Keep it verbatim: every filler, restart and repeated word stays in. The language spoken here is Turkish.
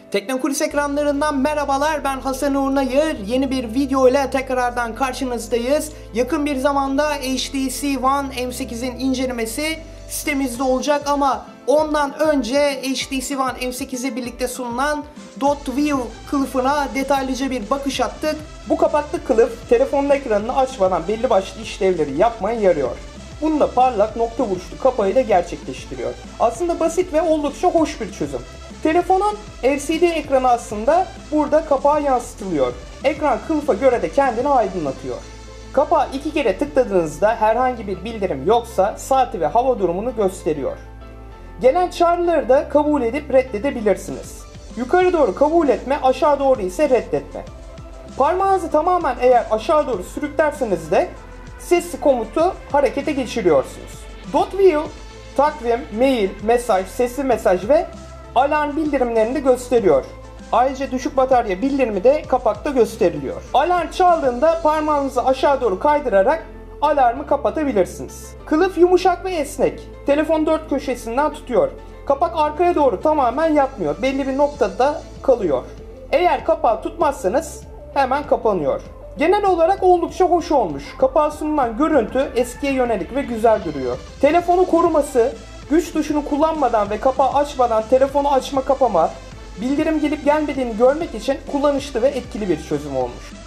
Teknokulis ekranlarından merhabalar, ben Hasan Uğur Nayır. Yeni bir video ile tekrardan karşınızdayız. Yakın bir zamanda H T C One M sekizin incelemesi sitemizde olacak ama ondan önce H T C One M sekiz'e birlikte sunulan Dot View kılıfına detaylıca bir bakış attık. Bu kapaklı kılıf telefonun ekranını açmadan belli başlı işlevleri yapmaya yarıyor. Bunu da parlak nokta vuruşlu kapağıyla gerçekleştiriyor. Aslında basit ve oldukça hoş bir çözüm. Telefonun L C D ekranı aslında burada kapağa yansıtılıyor. Ekran kılıfa göre de kendini aydınlatıyor. Kapağı iki kere tıkladığınızda herhangi bir bildirim yoksa saati ve hava durumunu gösteriyor. Gelen çağrıları da kabul edip reddedebilirsiniz. Yukarı doğru kabul etme, aşağı doğru ise reddetme. Parmağınızı tamamen eğer aşağı doğru sürüklerseniz de sesli komutu harekete geçiriyorsunuz. Dot View, takvim, mail, mesaj, sesli mesaj ve alarm bildirimlerini de gösteriyor. Ayrıca düşük batarya bildirimi de kapakta gösteriliyor. Alarm çaldığında parmağınızı aşağı doğru kaydırarak alarmı kapatabilirsiniz. Kılıf yumuşak ve esnek. Telefon dört köşesinden tutuyor. Kapak arkaya doğru tamamen yatmıyor. Belli bir noktada kalıyor. Eğer kapağı tutmazsanız hemen kapanıyor. Genel olarak oldukça hoş olmuş. Kapağa sunulan görüntü eskiye yönelik ve güzel duruyor. Telefonu koruması, güç tuşunu kullanmadan ve kapağı açmadan telefonu açma kapama, bildirim gelip gelmediğini görmek için kullanışlı ve etkili bir çözüm olmuş.